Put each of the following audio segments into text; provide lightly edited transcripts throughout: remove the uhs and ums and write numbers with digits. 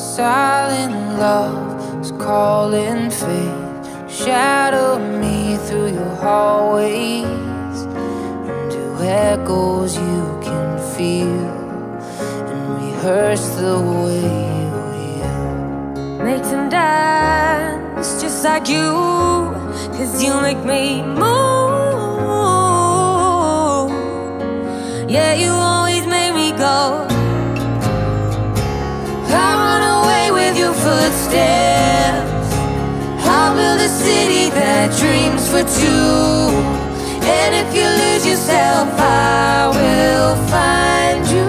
Silent love is calling faith. Shadow me through your hallways, into echoes you can feel, and rehearse the way you heal. Make them dance just like you, 'cause you make me move. Yeah, you always make me go. I run away with your footsteps. I'll build a city that dreams for two. And if you lose yourself, I will find you.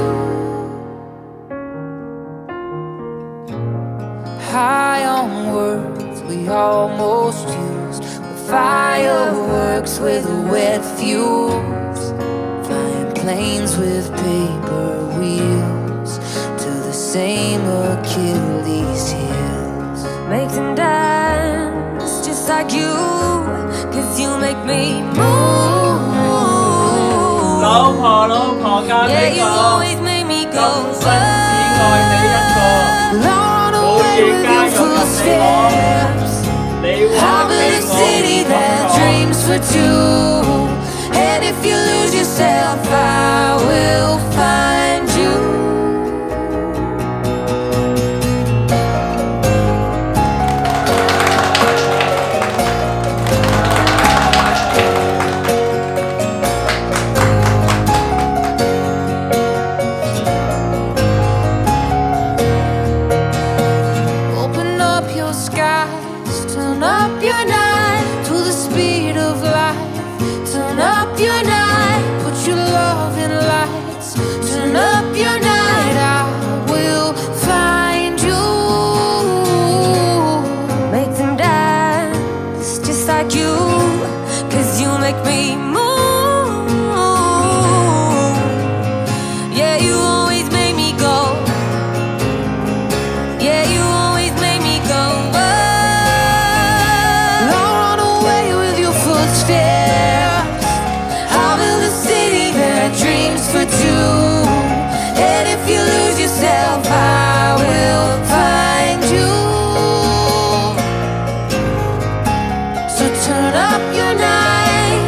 High on words we almost use, with fireworks with wet fuse, flying planes with paper wheels to the same Achilles heels. Make them dance just like you, 'cause you make me move. 老婆老婆嫁俾 Yeah, you 我， always make me 今 go. 生只愛你一個， Run 冇 away 嘢 with 加 your 入入你我， footsteps. 你話 I'll 俾 build a 我 city 唔 that 錯。 dreams for two. And if you lose yourself, I will find you. Open up your skies, turn up your night to the speed of light. Turn up your night, put your love in lights. Turn up your night, I will find you. Make them dance just like you, 'cause you make me move. Yeah, you always make me go. Yeah, you always make me go. I'll run away with your footsteps. I'll build a city that dreams for two. And if you lose yourself, I will find you. So turn up your night,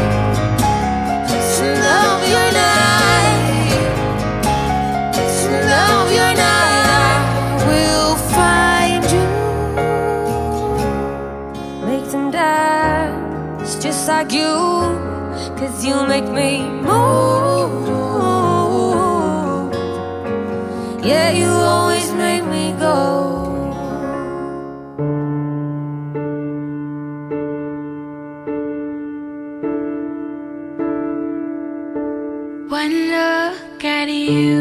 turn up your night, turn up your night. I will find you. Make them dance just like you, 'cause you make me move. Yeah, you always make me go. One look at you,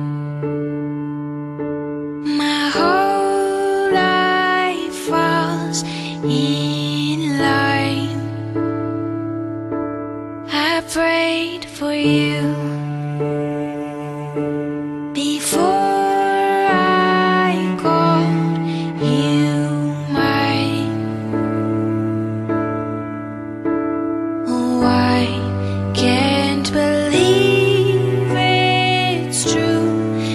my whole life falls in line. I prayed for you before I called you mine. Oh, I can't believe it's true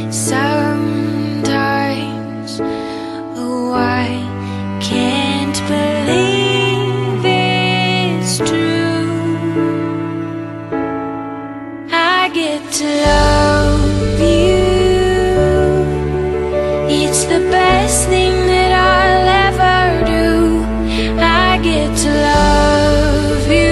sometimes. Oh, I can't believe it's true. I get to love you. It's the best thing that I'll ever do. I get to love you.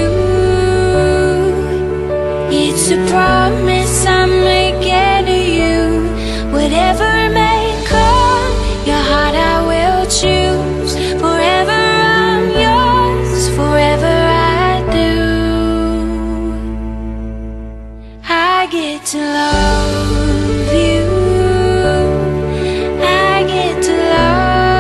It's a promise I'm making to you. Whatever may come, your heart I will choose. Forever I'm yours, forever I do. I get to love you. I get to love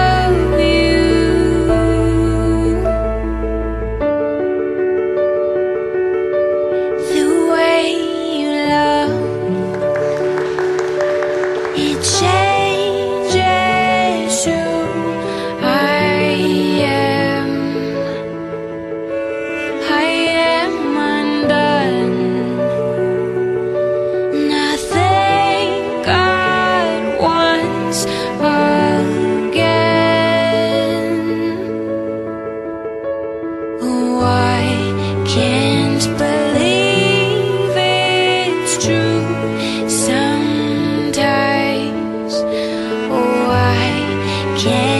Yeah.